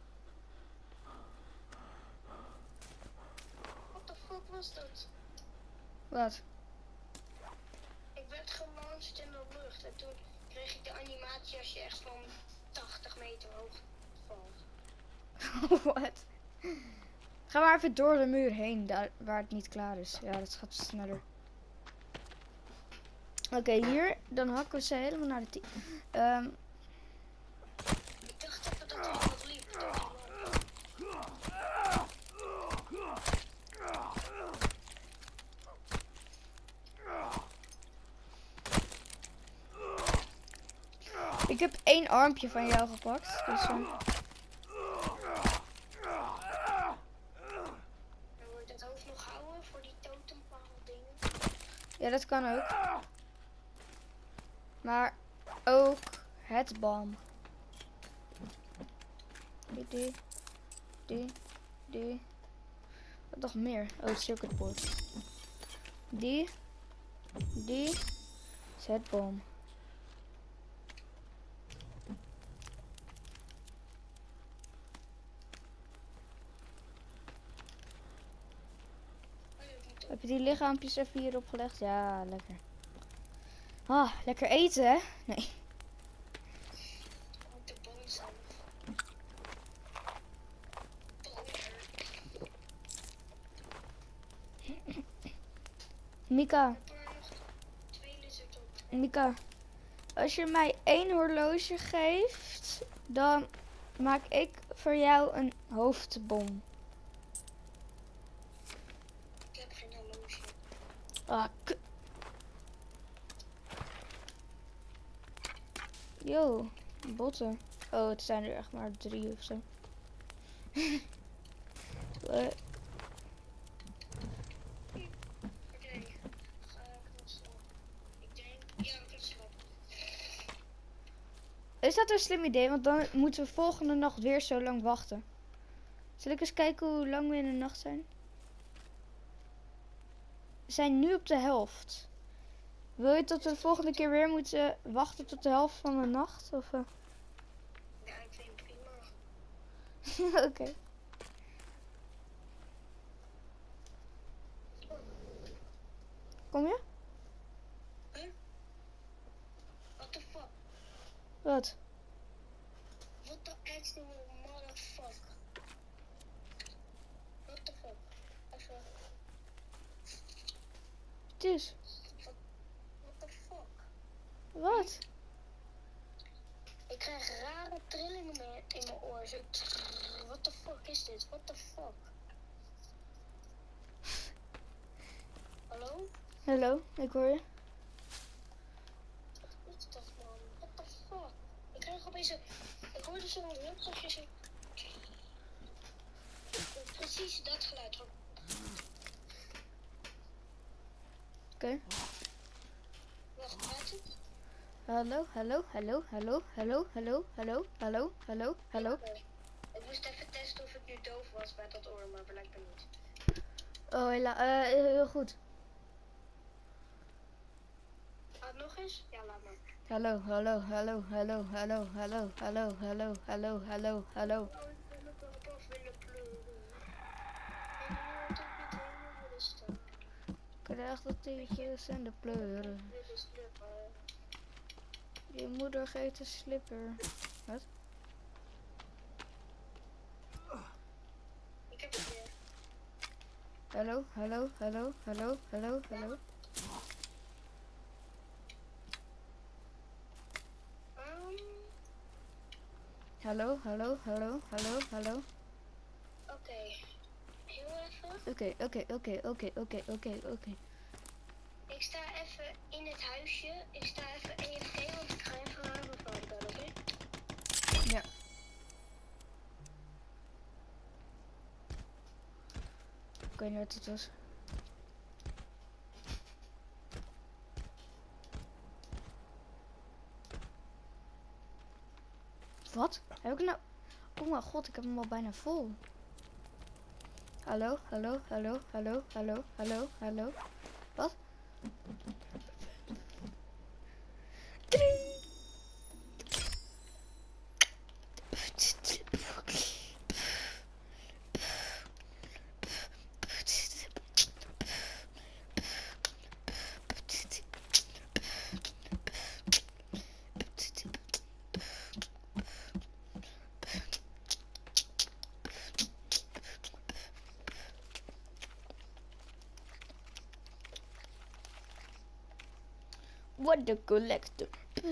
Wat de fuck was dat? Wat? Ik werd gelaunched in de lucht en toen kreeg ik de animatie als je echt van tachtig meter hoog valt. Wat? Ga maar even door de muur heen, daar waar het niet klaar is. Ja, dat gaat sneller. Oké, okay, hier, dan hakken we ze helemaal naar de tien. Um, ik dacht even dat er iemand liep. Ik heb één armpje van jou gepakt. Dus, uh... Wil je dat hoofd nog houden voor die totempaal dingen? Ja, dat kan ook. Maar ook het bam. Die, die, die, die. Wat nog meer? Oh, het circuitboard. Die, die is het bom. Heb je die lichaampjes even hierop gelegd? Ja, lekker. Ah, lekker eten, hè? Nee. De boom zelf. Mika. Ik heb er nog twee lizard op. Mika. Als je mij één horloge geeft, dan maak ik voor jou een hoofdbom. Ik heb geen horloge. Ah, k Yo, botten. Oh, het zijn er echt maar drie of zo. uh. Oké, ga ik dan slapen? Ik denk, ja, ik kan slapen. Is dat een slim idee? Want dan moeten we volgende nacht weer zo lang wachten. Zal ik eens kijken hoe lang we in de nacht zijn? We zijn nu op de helft. Wil je tot de volgende keer weer moeten wachten tot de helft van de nacht? Of, uh? Ja, ik vind het prima. Oké. Okay. Kom je? Huh? What the fuck? Wat? What the actual motherfuck? What the fuck? Even. Het is. What the fuck? Wat? Ik krijg rare trillingen in mijn oor. Zo. What the fuck is dit? What the fuck? Hallo? Hallo, ik hoor je. Wat is dat, man? What the fuck? Ik krijg opeens een... Ik hoorde zo'n rupsakje zo... Precies dat geluid van... Oké. Okay. Wacht, praat het? Hallo, hallo, hallo, hallo, hallo, hallo, hallo, hallo, hallo, hallo. Ik, ik moest even testen of ik nu doof was bij dat oor, maar blijkbaar niet. Oh, hela uh, heel goed. Ah, nog eens? Ja, laat maar. Hallo, hallo, hallo, hallo, hallo, hallo, hallo, hallo, hallo, hallo, hallo. Oh, ik wil het erop willen pleuren. En je wilt ook niet helemaal willen staan. Krijg de teetjes en de pleuren. Willen slippen. Je moeder geeft een slipper. Wat? Ik heb het weer. Hallo, hallo, hallo, hallo, hallo, hallo. Um, hallo, hallo, hallo, hallo, hallo. Oké, heel even. Oké, oké, oké, oké, oké, oké, oké. Ik sta even in het huisje. Ik sta even E F T, want ik ga even naar mijn vader bellen, oké? Ja. Ik weet niet wat het was. Wat? Heb ik nou... Oh mijn god, ik heb hem al bijna vol. Hallo, hallo, hallo, hallo, hallo, hallo, hallo. Wat? Drie. What the collector?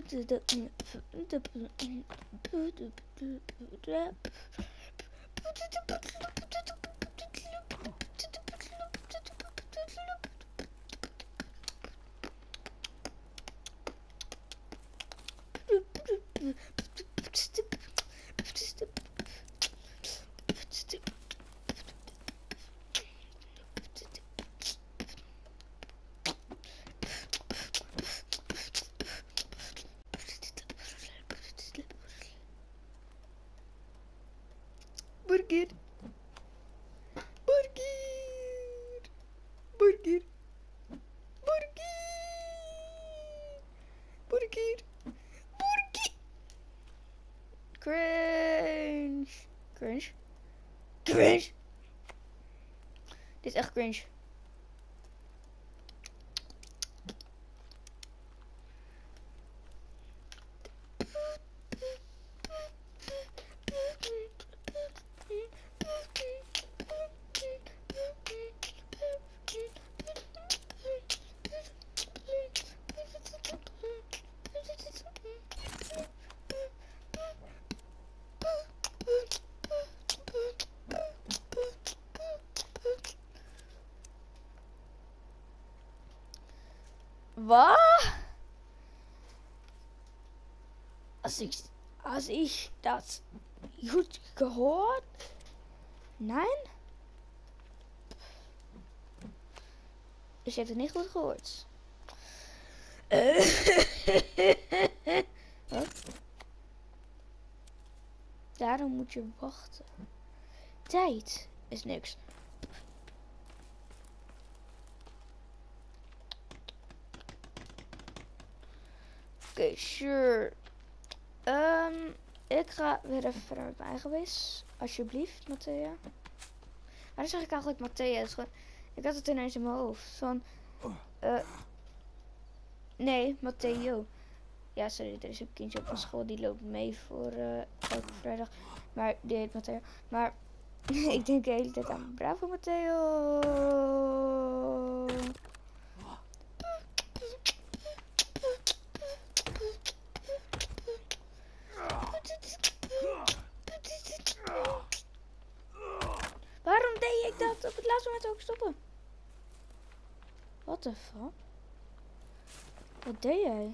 Burger. Burger. Burger. Burger. Burger. Burger. Cringe. Cringe. Cringe. Dit is echt cringe. Wat? Als ik, als ik dat goed gehoord? Nee? Dus je hebt het niet goed gehoord. Wat? Daarom moet je wachten. Tijd is niks. Oké, okay, sure. Um, ik ga weer even verder met mijn eigen wees. Alsjeblieft, Matthea. Maar dan zeg ik eigenlijk Matthea. Dus gewoon, ik had het ineens in mijn hoofd. Van, uh, nee, Matteo. Ja, sorry, er is een kindje op mijn school die loopt mee voor uh, elke vrijdag. Maar die heet Matteo. Maar ik denk de hele tijd aan Bravo Matteo. Waarom deed ik dat op het laatste moment ook stoppen? What the fuck? Wat deed jij?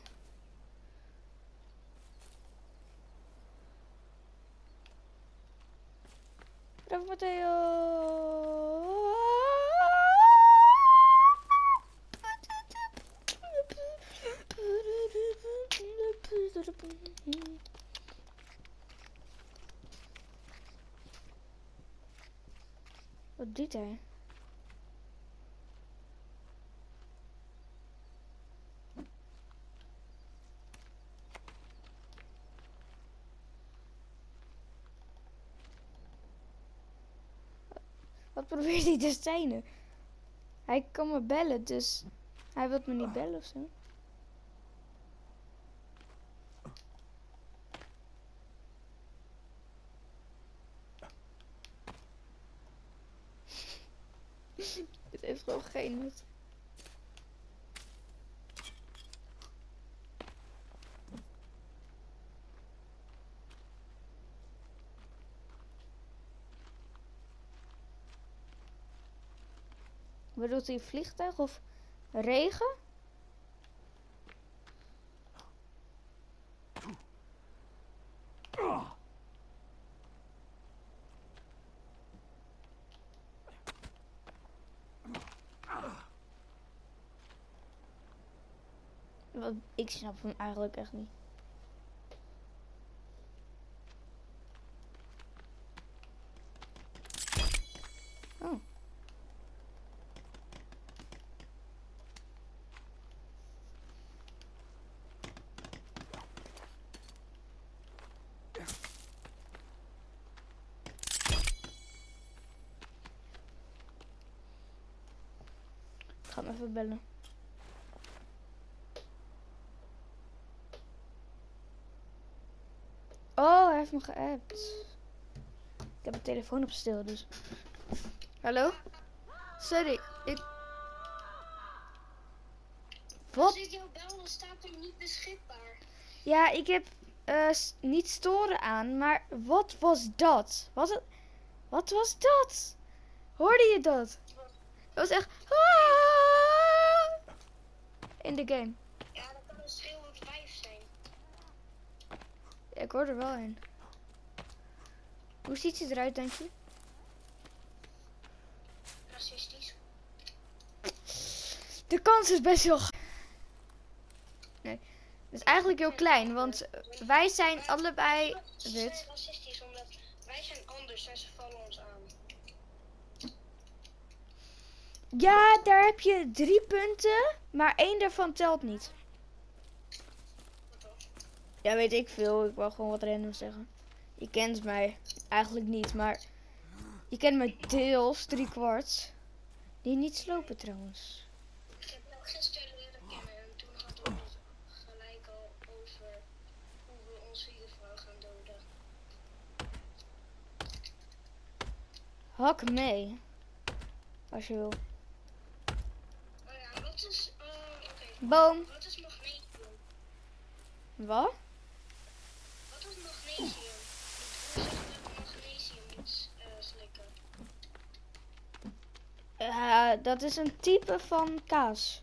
Bravo Matteo. Wat doet hij? Wat probeert hij te zijn? Hij kan me bellen, dus hij wil me niet bellen of zo. Dit heeft gewoon geen nut. Bedoelt hij vliegtuig of regen? Wat, ik snap hem eigenlijk echt niet. Oh. Ik ga hem even bellen. Oh, hij heeft me geappt. Ik heb mijn telefoon op stil, dus. Hallo? Sorry, ik... Wat? Als ik jou bel, dan staat er niet beschikbaar. Ja, ik heb eh, s- niet storen aan, maar wat was dat? Wat, het- wat was dat? Hoorde je dat? Dat was echt... "Ah!" In de game. Ja, dat kan een schreeuwend wijf zijn. Ja, ik hoor er wel in. Hoe ziet ze eruit, denk je? Racistisch. De kans is best wel... Nee, het is eigenlijk heel klein, want wij zijn allebei Ze wit. zijn racistisch, omdat wij zijn anders en ze vallen ons aan. Ja, daar heb je drie punten, maar één daarvan telt niet. Wat dan? Ja, weet ik veel. Ik wou gewoon wat random zeggen. Je kent mij eigenlijk niet, maar je kent me deels, drie kwart. Die niet slopen trouwens. Ik heb jou gisteren leren kennen en toen hadden we het gelijk al over hoe we onze juffrouw gaan doden. Hak mee. Als je wil. Oh ja, wat is, uh, oké. Boom. Wat is magnesium? Wat? Wat is magnesium? Hoe zeg je magnesium iets uh, slikken? Ja, dat is een type van kaas.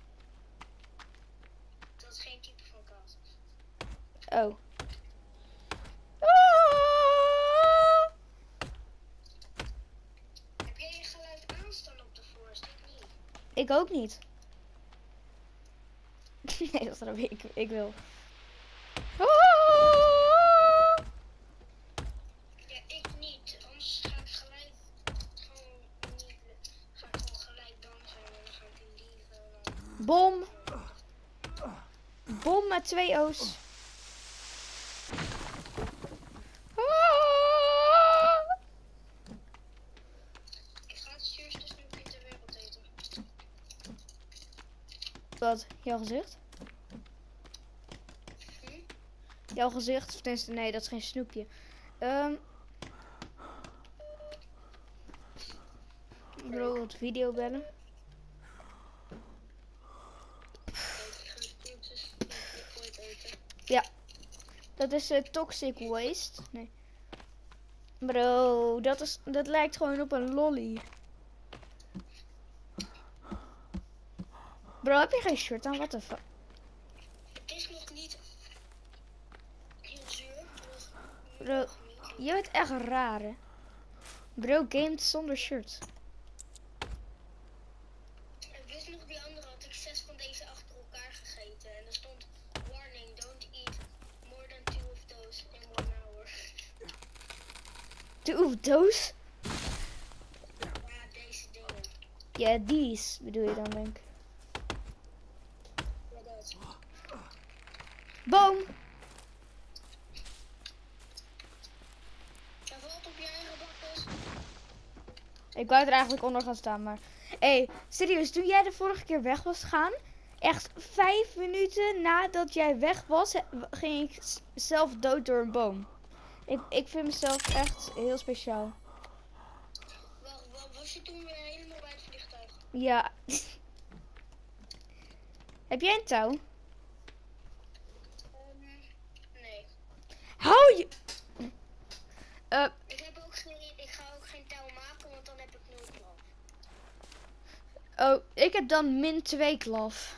Dat is geen type van kaas. Oh. Ah! Heb jij je geluid aanstaan op de forest? Ik niet. Ik ook niet. Nee, dat snap ik. Ik, ik wil. Ah! Ja, ik niet. Anders ga ik gelijk gewoon niet. Ga ik gewoon gelijk dansen en dan ga ik liever. Bom. Bom met twee O's. Ah! Ik ga het zuurste snoepje ter wereld eten. Wat? Jouw gezicht? Hm? Jouw gezicht? Of tenminste, nee, dat is geen snoepje. Ehm ik wil het video bellen. Ik ga het zuurste snoepje ooit eten. Ja. Dat is eh, toxic waste. Nee. Bro, dat, is, dat lijkt gewoon op een lolly. Bro, heb je geen shirt aan? Wat de fuck? Het is nog niet heel zuur. Dus nu Bro, nog niet. je bent echt raar, hè? Bro gamet zonder shirt. En wist nog die andere had ik zes van deze achter elkaar gegeten. En er stond warning, don't eat more than two of those in one hour. De oeh, doos? Ja, deze dingen. Ja, dies bedoel je dan, denk ik. Ja, dat. Boom! Hij valt op je eigen bakkes. Ik wou er eigenlijk onder gaan staan, maar... Hé, hey, serieus, toen jij de vorige keer weg was gaan... Echt vijf minuten nadat jij weg was, he- ging ik s- zelf dood door een boom. Ik, ik vind mezelf echt heel speciaal. Wacht, wa- was je toen weer helemaal bij het vliegtuig? Ja. Heb jij een touw? Um, nee. Hou je... Eh, Ik heb ook geen, ik ga ook geen touw maken, want dan heb ik nul knal. Oh, ik heb dan min twee klaf.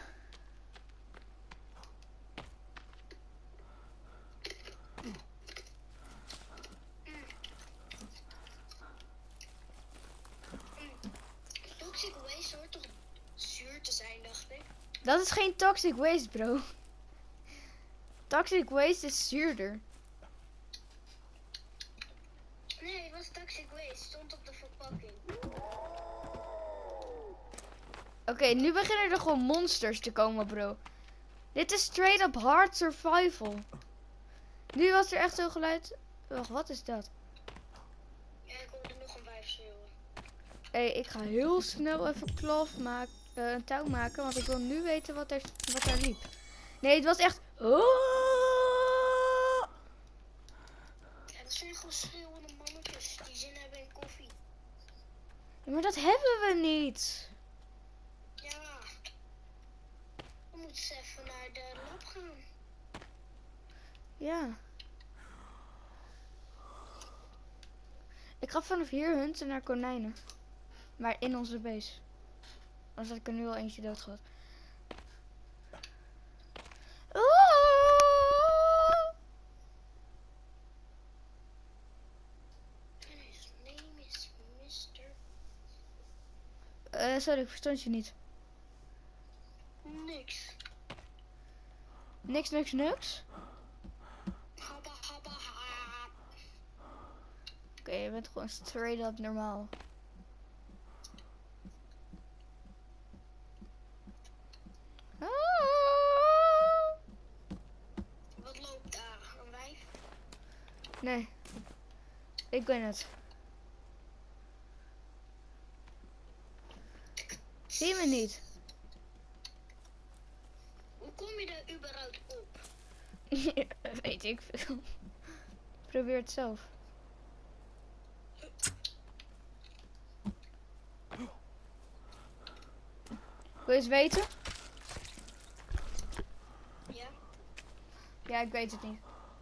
Toxic waste hoort toch zuur te zijn, dacht ik. Dat is geen toxic waste, bro. Toxic waste is zuurder. Nee, het was toxic waste. Stond op de verpakking. Oké, okay, nu beginnen er gewoon monsters te komen, bro. Dit is straight up hard survival. Nu was er echt zo'n geluid. Wacht, wat is dat? Ja, ik hoorde nog een wijf schreeuwen. Hé, hey, ik ga heel snel even klof maken, uh, een touw maken, want ik wil nu weten wat er, wat er liep. Nee, het was echt... Oh! Ja, dat zijn gewoon schreeuwende mannetjes die zin hebben in koffie. Ja, maar dat hebben we niet. Ja. We moeten eens even naar de lab gaan. Ja. Ik ga vanaf hier hunten naar konijnen. Maar in onze base. Anders had ik er nu al eentje dood gehad. Oh! En his name is mister Uh, sorry, ik verstond je niet. Niks. Niks, niks, niks? Habba, habba, ha. Oké, okay, je bent gewoon straight up normaal. Ah! Wat loopt daar? Een wijf? Nee, ik ben het. Zie je me niet? Hoe kom je er überhaupt op? Weet ik veel. Probeer het zelf. Wil je eens weten? Ja? Ja, ik weet het niet.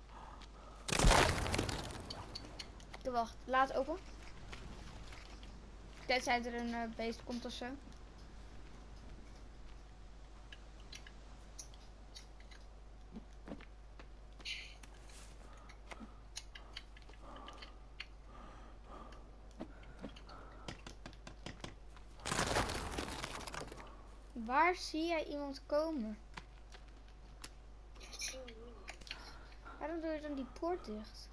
Wacht, laat open. Tenzij er een uh, beest komt of zo. Waar zie jij iemand komen? Waarom doe je dan die poort dicht?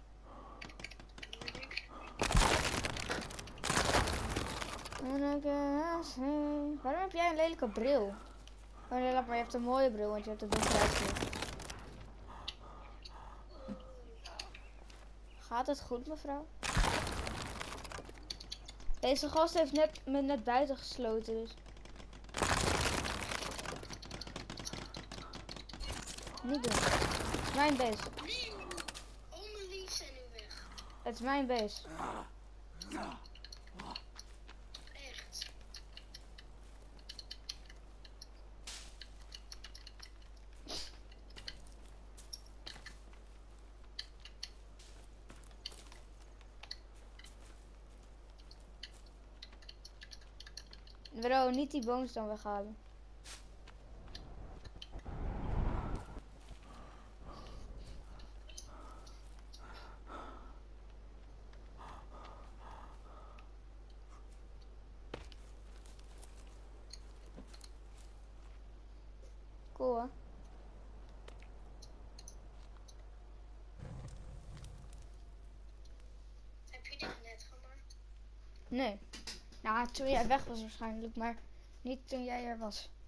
Waarom heb jij een lelijke bril? Oh nee, laat maar, je hebt een mooie bril, want je hebt een donker uitzicht. Gaat het goed, mevrouw? Deze gast heeft net, me net buiten gesloten, dus... Niet doen. Het is mijn base. Nee, oma Lies zijn nu weg. Het is mijn base. Echt. Bro, niet die boomstam weghalen. Cool, hè? Heb je dit net gemaakt? Nee. Nou, toen jij weg was waarschijnlijk, maar niet toen jij er was.